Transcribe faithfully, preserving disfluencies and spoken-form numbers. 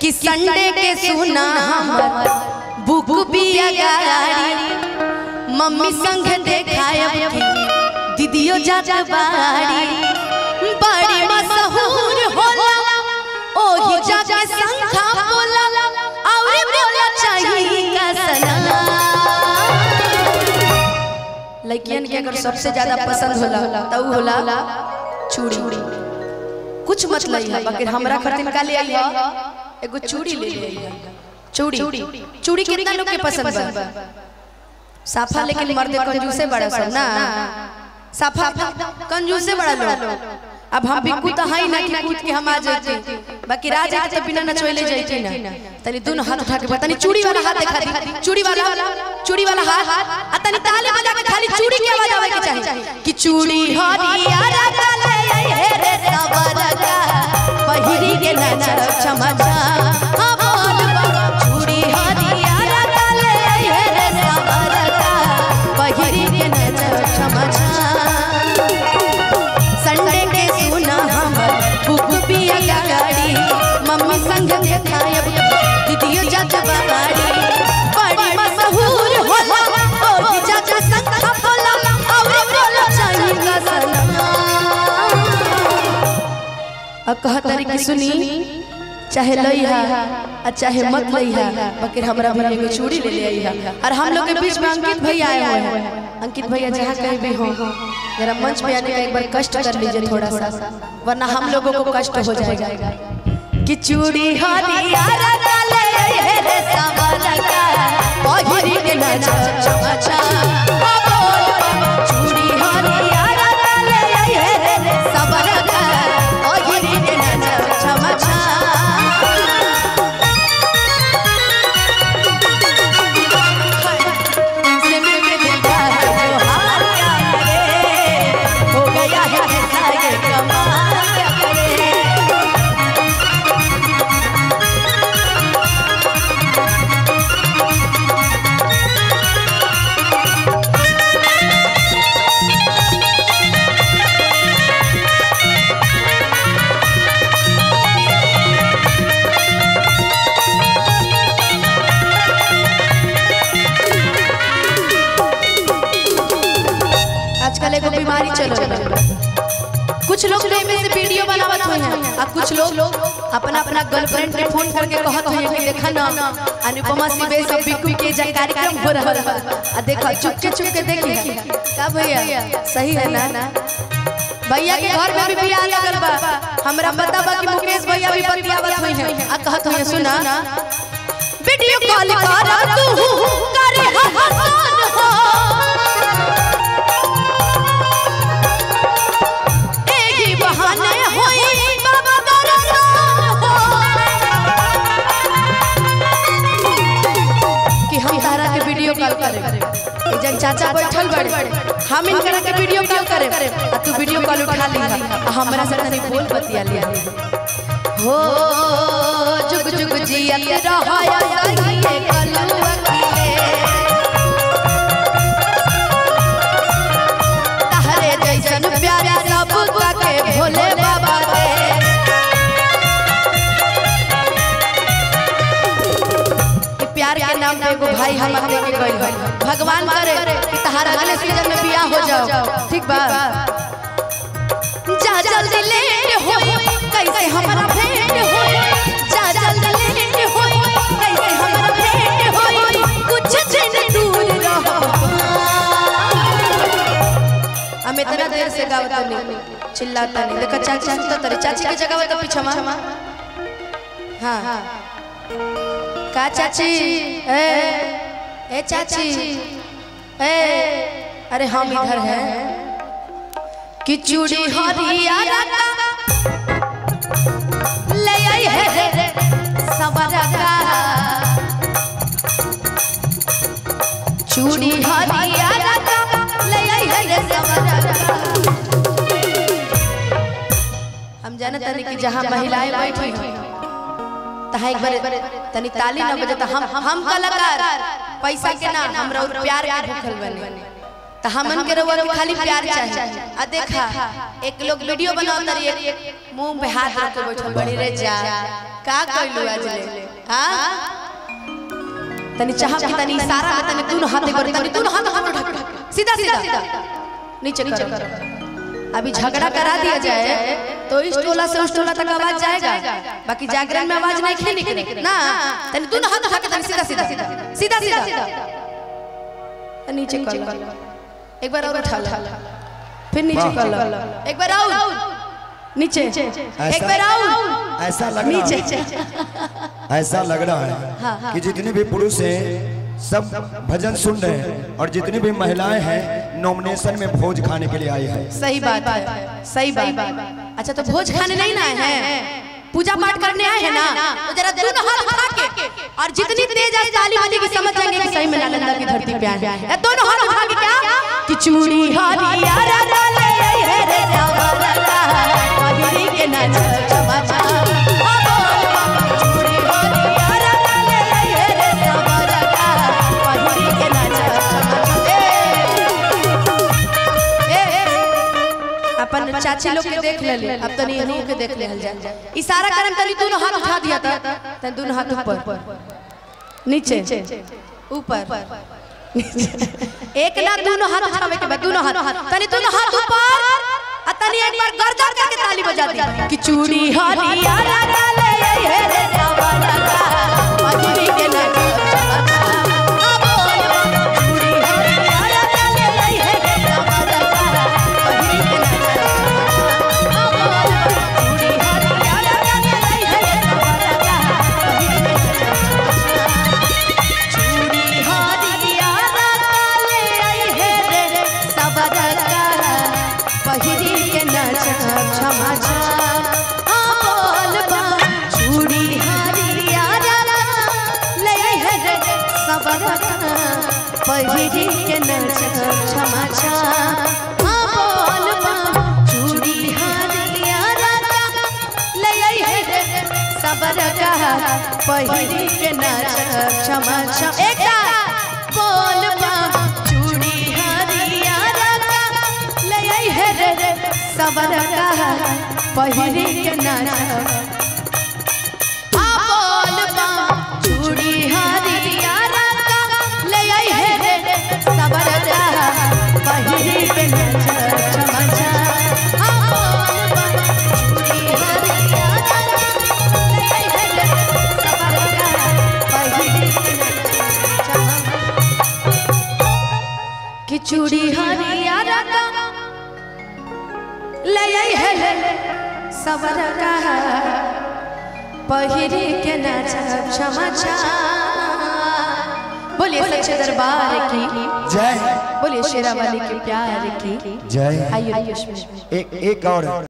कि संडे के सुना हमर बुक बिया गाड़ी मम्मी संग देखायब की दीदियो जात बाड़ी बड़ी मशहूर होला ओही जाके संखा बोला और बोला चाहिए का सना। लड़कियन के अगर सबसे ज्यादा पसंद होला तो होला चूड़ी। कुछ मत लइहा बाकी हमरा खातिर का ले आइहा एगो चूड़ी ले ले। चूड़ी चूड़ी कितना लोग के पसंद बा? साफा लेकिन मर्द कंजूसे बड़ा सब ना, साफा कंजूसे बड़ा लोग। अब हम भी कूद हाई ना कि कूद के हम आ जाते बाकी राज तो बिना नचोले जाते ना। तनी दोनों हाथ उठा के बतानी चूड़ी वाला हाथ दिखा दी, चूड़ी वाला चूड़ी वाला हाथ आ तनी ताली बजा के खाली चूड़ी की आवाज आवे के चाहिए कि चूड़ी हरिया काले हे रे सबरका पहिरी के नाच चमचा हां बोल चूड़ी हरिया काले हे रे सबरका पहिरी के नाच चमचा। संडे के सुना हमर बुक बिया गाड़ी मम्मी संग देखायब दीदियो जात बाड़ी बड़ी मशहूर होला ओही जाके संखा बोला और बोला चाहिए का सना। अब कहतरी कि सुनी चाहे लइहा आ चाहे मत लइहा बाकी हमरा भी एगो चूड़ी ले ले आइहा। और हम लोग के बीच में अंकित भैया आए हुए हैं। अंकित भैया जहाँ कहीं भी हो जरा मंच पे आने का एक बार कष्ट कर लीजिए थोड़ा सा वरना हम लोगों को कष्ट हो जाएगा। कि चूड़ी हरिया काले हे रे सबरका पहिरी के नाच चमचा बोल चूड़ी हरिया काले हे रे सबरका पहिरी के नाच चमचा। एगो बीमारी चल रहा है। कुछ लोग में से वीडियो बनावत हुए हैं और कुछ लोग अपना अपना गर्लफ्रेंड के फोन करके कहत हैं कि देखा ना अनुपमा सिबे सब बिकू के जा कार्यक्रम हो रहा है आ देखा चुपके चुपके देखी का भैया सही है ना। भैया के घर में भी बियाह लगल बा हमरा पता बा कि मुकेश भैया भी बतियावत हुए हैं आ कहत हैं सुना वीडियो कॉल कर तू करे हसन हो जन चाचा बैठल बड़े हम इनकरा के वीडियो कॉल करे आ तू वीडियो कॉल उठा ली हमरा से तनी बोल बतिया लिया हो जुग जुग जियत रहया सही कलुआ तहरे जैसन प्यारे सब के भोले बाबा दे प्यार के नाम पे एगो भाई हम लेके गइल बा भगवान करे कि तहार अगले सीजन में बियाह हो जाओ ठीक बा। जा जल्दी लेट होई कैसे हमरा भेंट होई जा जल्दी लेट होई कैसे हमरा भेंट होई कुछ दिन दूर रहो। हम इतना देर से गावत नहीं चिल्लाता नहीं देखा चाची तो तेरे चाची की जगह तो पीछे मां हां का चाची ए ए चाची ए अरे हम इधर हैं कि चूड़ी हरिया ले आई है सबरका चूड़ी हरिया ले आई है सबरका। हम जानते हैं कि जहाँ महिलाएं बैठी हैं तहाँ एक बार तनी ताली न बजे तो हम हम कलाकार पैसा के ना हमरा प्यार के भूखल बने तो हमन के रउआ के खाली प्यार चाहिए। आ देखा एक लोग वीडियो बनावत रही मुंह पे हाथ रख के बैठल बड़ी रे जा का कइलू आज ले हां तनी चाहब की तनी इशारा में तनी दोनों हाथ एक बार तनी दोनों हाथ हम उठा सीधा सीधा नीचे करो। अभी झगड़ा करा दिया जाए तो इस टोला से उस टोला तक आवाज जाएगा, बाकी जागरण में आवाज नहीं निकलेगी ना। तनी दोनों हाथ उठा के तनी सीधा सीधा सीधा सीधा सीधा नीचे कर लो, एक बार और उठा लो, फिर नीचे कर लो, एक बार और नीचे, एक बार और ऐसा लग रहा है ऐसा लग रहा है कि जितने भी पुरुष हैं सब भजन सुन रहे हैं और जितनी भी महिलाएं हैं नॉमिनेशन में भोज खाने के लिए आई हैं। सही बात है, सही बात। अच्छा तो भोज खाने नहीं ना है, पूजा पाठ करने आए हैं ना, तो जरा दोनों हाथ उठा के और जितनी तेज आज ताली वाली की समझ जाएंगे कि सही में नालंदा की धरती पे आए हैं। दोनों हाथ उठा के क्या कि चूड़ी हरिया राधा ले है रे नवरता पहिरी के नाच चमा चमा चूड़ी हरिया राधा ले है रे नवरता पहिरी के नाच चमा चमा। अपन चाची लोग के देख ले, अब तो नहीं हम के देख ले जाए। इशारा करम तनी दोनों हाथ उठा दिया था, तन दोनों हाथ ऊपर नीचे ऊपर एक ना दोनों हाथ उठावे के बाद दोनों हाथ तनी दोनों हाथ ऊपर आ तनी एक बार गर्दन करके ताली बजा दी कि चूड़ी हरिया राधा ले है रे नवरता पहिरी के नाच चमा चमा चूड़ी हरिया राधा ले है रे नवरता पहिरी के नाच चूड़ी हरिया राधा ले है रे नवरता पहिरी के नाच चूड़ी हरिया पहिरी के नाच क्षमा बोल बा चूड़ी हरिया ले है रे सबरका पहिरी के नाच क्षमा बोल बा चूड़ी हरिया ले है रे सबरका पहिरी के नाच क्षमा एक बोल बा चूड़ी हरिया है रे सबरका पहिरी के नाच आ बोल बा चूड़ी हरिया ले है रे सबरका पहिरी के नाच चमा चमा आ बोल बा चूड़ी हरिया ले है रे सबरका पहिरी के नाच चमा कि चूड़ी हरिया ले है सबरका पहिरी के नाच क्षमा चमा। बोलिए सच्चे दरबार की जय, बोलिए शेरा वाली के प्यार की जय। आइए एक एक और